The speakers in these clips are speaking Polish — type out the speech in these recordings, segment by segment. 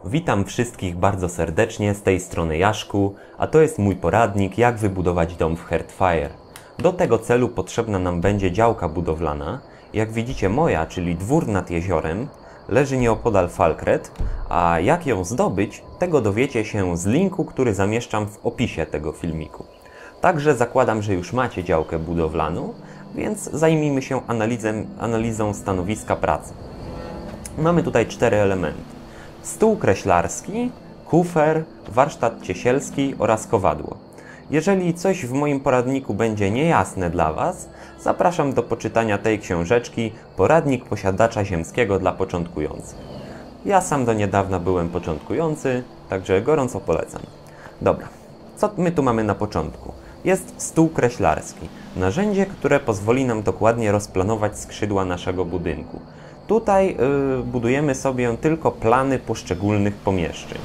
Witam wszystkich bardzo serdecznie, z tej strony Jaszku, a to jest mój poradnik, jak wybudować dom w Hearthfire. Do tego celu potrzebna nam będzie działka budowlana. Jak widzicie, moja, czyli dwór nad jeziorem, leży nieopodal Falkreath, a jak ją zdobyć, tego dowiecie się z linku, który zamieszczam w opisie tego filmiku. Także zakładam, że już macie działkę budowlaną, więc zajmijmy się analizą stanowiska pracy. Mamy tutaj 4 elementy. Stół kreślarski, kufer, warsztat ciesielski oraz kowadło. Jeżeli coś w moim poradniku będzie niejasne dla Was, zapraszam do poczytania tej książeczki Poradnik posiadacza ziemskiego dla początkujących. Ja sam do niedawna byłem początkujący, także gorąco polecam. Dobra, co my tu mamy na początku? Jest stół kreślarski, narzędzie, które pozwoli nam dokładnie rozplanować skrzydła naszego budynku. Tutaj budujemy sobie tylko plany poszczególnych pomieszczeń.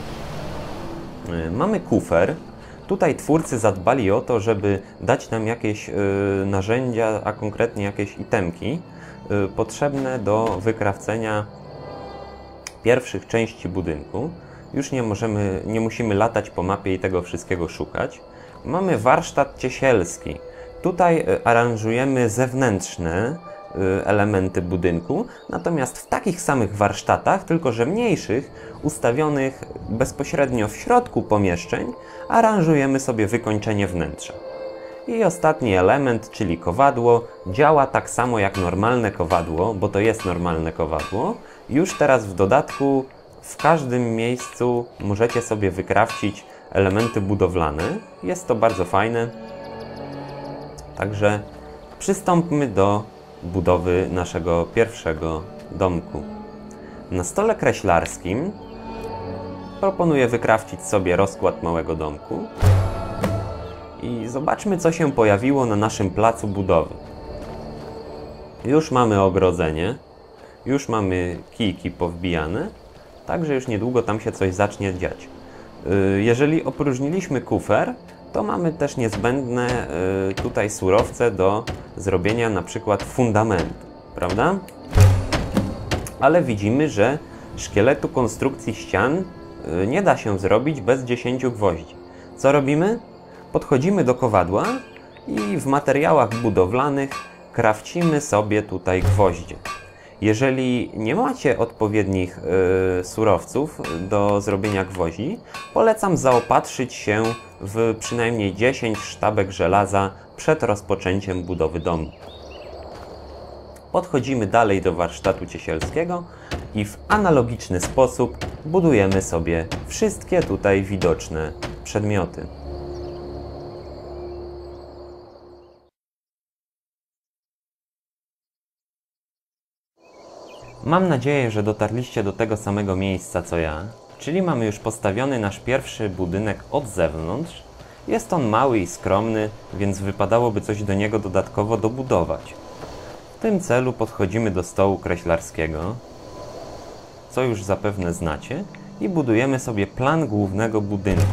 Mamy kufer. Tutaj twórcy zadbali o to, żeby dać nam jakieś narzędzia, a konkretnie jakieś itemki potrzebne do wykrawcenia pierwszych części budynku. Już nie musimy latać po mapie i tego wszystkiego szukać. Mamy warsztat ciesielski. Tutaj aranżujemy zewnętrzne elementy budynku, natomiast w takich samych warsztatach, tylko że mniejszych, ustawionych bezpośrednio w środku pomieszczeń, aranżujemy sobie wykończenie wnętrza. I ostatni element, czyli kowadło, działa tak samo jak normalne kowadło, bo to jest normalne kowadło. Już teraz w dodatku w każdym miejscu możecie sobie wykrawcić elementy budowlane. Jest to bardzo fajne. Także przystąpmy do budowy naszego pierwszego domku. Na stole kreślarskim proponuję wykrawcić sobie rozkład małego domku i zobaczmy, co się pojawiło na naszym placu budowy. Już mamy ogrodzenie, już mamy kijki powbijane, także już niedługo tam się coś zacznie dziać. Jeżeli opróżniliśmy kufer, to mamy też niezbędne tutaj surowce do zrobienia na przykład fundamentu, prawda? Ale widzimy, że szkieletu konstrukcji ścian nie da się zrobić bez 10 gwoździ. Co robimy? Podchodzimy do kowadła i w materiałach budowlanych krawcimy sobie tutaj gwoździe. Jeżeli nie macie odpowiednich surowców do zrobienia gwoździ, polecam zaopatrzyć się w przynajmniej 10 sztabek żelaza przed rozpoczęciem budowy domu. Podchodzimy dalej do warsztatu ciesielskiego i w analogiczny sposób budujemy sobie wszystkie tutaj widoczne przedmioty. Mam nadzieję, że dotarliście do tego samego miejsca co ja, czyli mamy już postawiony nasz pierwszy budynek od zewnątrz. Jest on mały i skromny, więc wypadałoby coś do niego dodatkowo dobudować. W tym celu podchodzimy do stołu kreślarskiego, co już zapewne znacie, i budujemy sobie plan głównego budynku.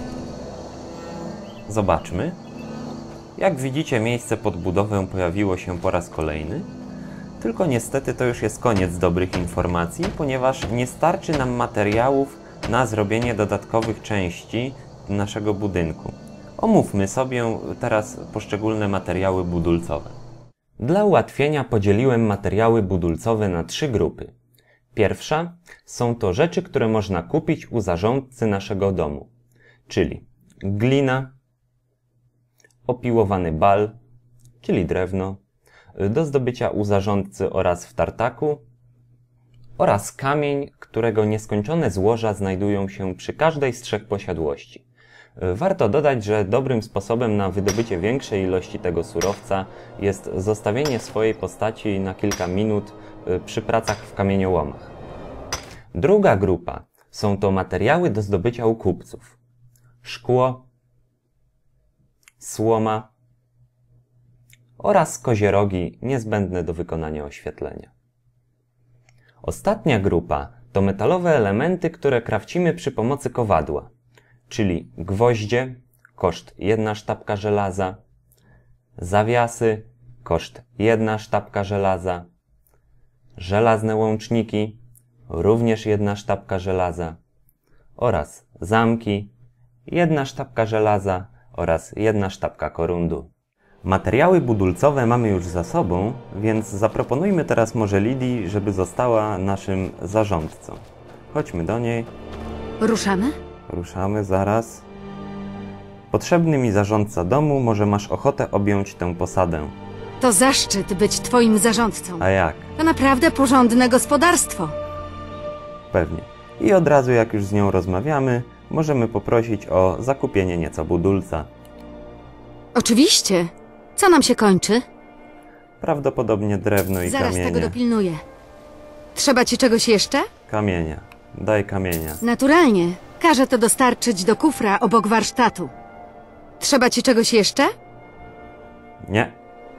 Zobaczmy. Jak widzicie, miejsce pod budowę pojawiło się po raz kolejny. Tylko niestety to już jest koniec dobrych informacji, ponieważ nie starczy nam materiałów na zrobienie dodatkowych części naszego budynku. Omówmy sobie teraz poszczególne materiały budulcowe. Dla ułatwienia podzieliłem materiały budulcowe na 3 grupy. Pierwsza są to rzeczy, które można kupić u zarządcy naszego domu, czyli glina, opiłowany bal, czyli drewno, do zdobycia u zarządcy oraz w tartaku, oraz kamień, którego nieskończone złoża znajdują się przy każdej z 3 posiadłości. Warto dodać, że dobrym sposobem na wydobycie większej ilości tego surowca jest zostawienie swojej postaci na kilka minut przy pracach w kamieniołomach. Druga grupa są to materiały do zdobycia u kupców: szkło, słoma oraz kozie rogi niezbędne do wykonania oświetlenia. Ostatnia grupa to metalowe elementy, które krawcimy przy pomocy kowadła, czyli gwoździe, koszt 1 sztabka żelaza, zawiasy, koszt 1 sztabka żelaza, żelazne łączniki, również 1 sztabka żelaza, oraz zamki, 1 sztabka żelaza oraz 1 sztabka korundu. Materiały budulcowe mamy już za sobą, więc zaproponujmy teraz może Lidii, żeby została naszym zarządcą. Chodźmy do niej. Ruszamy? Ruszamy zaraz. Potrzebny mi zarządca domu, może masz ochotę objąć tę posadę. To zaszczyt być twoim zarządcą. A jak? To naprawdę porządne gospodarstwo. Pewnie. I od razu jak już z nią rozmawiamy, możemy poprosić o zakupienie nieco budulca. Oczywiście. Co nam się kończy? Prawdopodobnie drewno i Zaraz kamienie. tego dopilnuję. Trzeba ci czegoś jeszcze? Kamienia. Daj kamienia. Naturalnie. Każę to dostarczyć do kufra obok warsztatu. Trzeba ci czegoś jeszcze? Nie.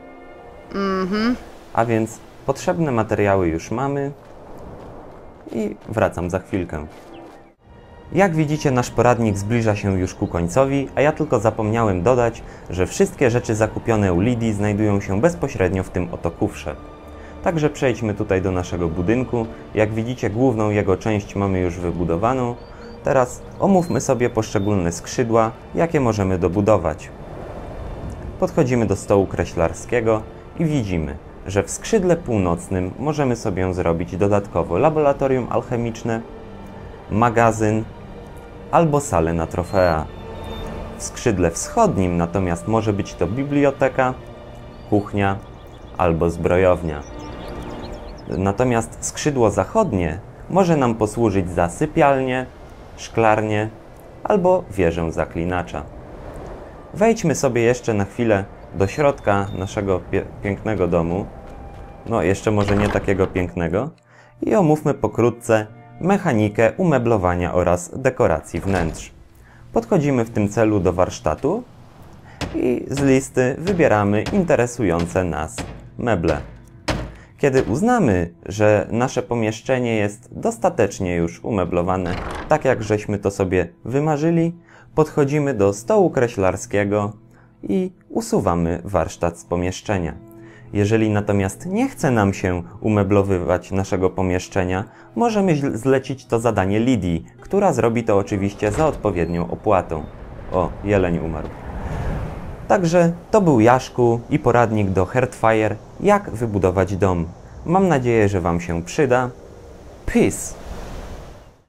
A więc potrzebne materiały już mamy i wracam za chwilkę. Jak widzicie, nasz poradnik zbliża się już ku końcowi, a ja tylko zapomniałem dodać, że wszystkie rzeczy zakupione u Lidii znajdują się bezpośrednio w tym oto kufrze. Także przejdźmy tutaj do naszego budynku. Jak widzicie, główną jego część mamy już wybudowaną. Teraz omówmy sobie poszczególne skrzydła, jakie możemy dobudować. Podchodzimy do stołu kreślarskiego i widzimy, że w skrzydle północnym możemy sobie zrobić dodatkowo laboratorium alchemiczne, magazyn albo salę na trofea. W skrzydle wschodnim natomiast może być to biblioteka, kuchnia albo zbrojownia. Natomiast skrzydło zachodnie może nam posłużyć za sypialnię, szklarnię albo wieżę zaklinacza. Wejdźmy sobie jeszcze na chwilę do środka naszego pięknego domu, no jeszcze może nie takiego pięknego, i omówmy pokrótce mechanikę umeblowania oraz dekoracji wnętrz. Podchodzimy w tym celu do warsztatu i z listy wybieramy interesujące nas meble. Kiedy uznamy, że nasze pomieszczenie jest dostatecznie już umeblowane, tak jak żeśmy to sobie wymarzyli, podchodzimy do stołu kreślarskiego i usuwamy warsztat z pomieszczenia. Jeżeli natomiast nie chce nam się umeblowywać naszego pomieszczenia, możemy zlecić to zadanie Lidii, która zrobi to oczywiście za odpowiednią opłatą. O, jeleń umarł. Także to był Jaszku i poradnik do Hearthfire, jak wybudować dom. Mam nadzieję, że Wam się przyda. Peace!